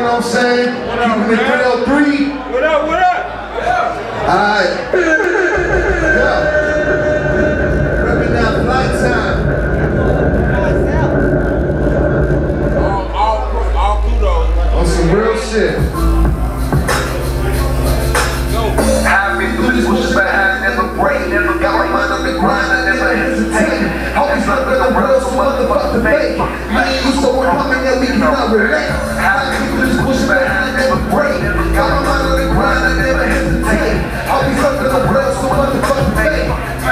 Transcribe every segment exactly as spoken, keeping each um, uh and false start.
know what I'm saying? Keeping it three oh three. What up, what up? Alright. Yeah. Repping out flight time. All, all, all kudos. On some real shit. I've been through this bush, but I never break. Never got my mind on the grind, I never hesitate. Always up in the world, so motherfucker fake. Me and you so we're coming that we cannot relate. I've been through this bush, but I never break. Got my mind on the grind, I never hesitate. Always up in the world, so motherfucker fake.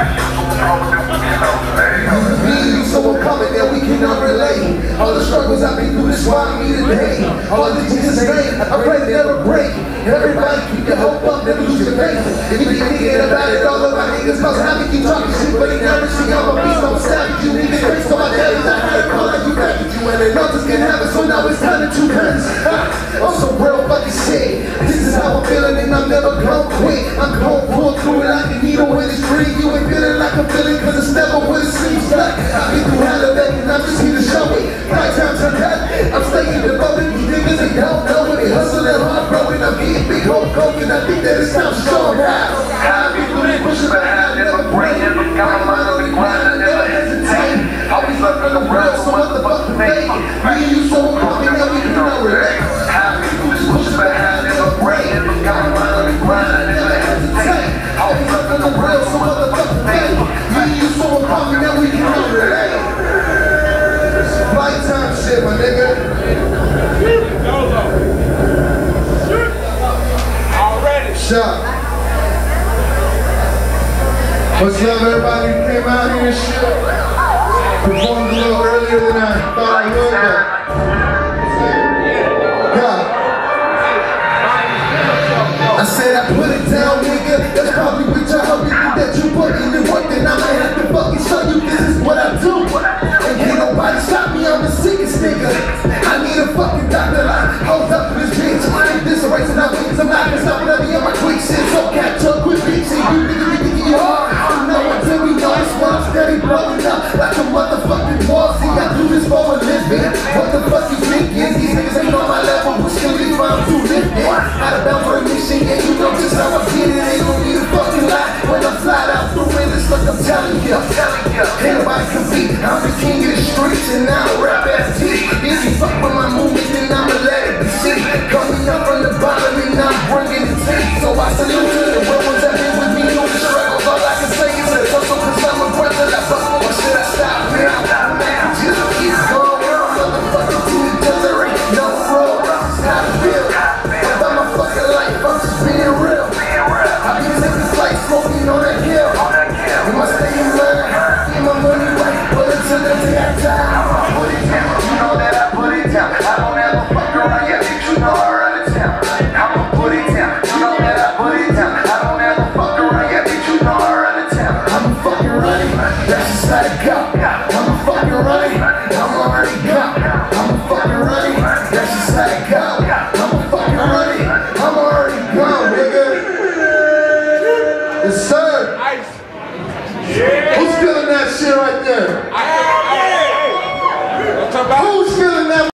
Me and you so we're coming that we cannot relate. All the struggles I've been through, this why I'm here today. All the Jesus name, I pray they never break. Everybody keep your hope up, never lose your faith. If you keep thinking about it, all of my niggas cause I keep talking shit, but they never see I'm a beast, I'm a savage. You niggas crazy, so my daddies, I had to call like you back with you, and they nothing's gonna happen, so now it's time to two hands. I'm some real fucking shit. This is how I'm feeling, and I'm never gonna quit. I'm gonna pull through it like a needle when it's free. You ain't feeling like I'm feeling, cause it's never what it seems like. I've been through hell of that, and I'm just here to show it. Five times to that, I'm staying devoted. These niggas, they don't know when they hustle and hard growing. I'm getting big hope, coke, and I think that it's time to show how. I've been through this pushing, but I never break. Never got my mind on the grind, I never hesitate. Always up in the world, so motherfucker fake. Me and you so coming that we cannot relate. I've been through this pushing, but I never break. Never got my mind on the grind, I never hesitate. Always up in the world, so motherfucker fake. Me and you so coming that we cannot relate. Lifetime shit, my nigga. Already. Shot. What's up, everybody who came out here and shit? Performed a little earlier than I thought I would, but yeah. I said I put it down, nigga. That's probably what y'all hope you think that you put in the work, then I might have to fucking show you this is what I do. And can't nobody stop me, I'm the sickest nigga. I need a fucking doctor like, hold up for this bitch. If this a race and I'm weak, I'm not gonna stop whatever in my quick shit. So catch up with bitch, and you nigga, you think you hard. No until we know it's one, I'm steady blowing up like a motherfucking wall. See, I do this for a living. What the fuck you thinking? These niggas ain't on my level, but still these rhymes do lifting. Out of bounds for a mission, and you know just how I get it. Ain't gon' need a fucking lie when I fly out through it. It's like I'm telling you, I'm telling you. Ain't nobody compete. I'm the king of the streets, and I don't rap ass T. If you fuck with my movement, then I'ma let it be seen. Coming up from the bottom, and I'm bringing the tea. So I salute to the real ones that been with me on the struggles. All I can say is a hustle, cause I'm a brother that fuck. Or should I stop now? Man, just keep going. Motherfucking team, cause there ain't no road. This is how I feel. About my fucking life, I'm just being real. I be taking flights, smoking on that hill. You must stay in line, get my money right, put it to the day I die. I'ma put it down, you know that I put it down. I don't ever fuck around, yeah, bitch, you know I run the town. I'ma put it down, you know that I put it down. I don't ever fuck around, yeah, bitch, you know I run the town. I'm a fucking running, that's just how it go. I'm a fucking running, I'm already gone. I'm a fucking running, that's just how it go. I'm a fucking running, I'm already gone, nigga. Yes, sir. Who's feeling that shit right there? I, I, I, I, I, Who's feeling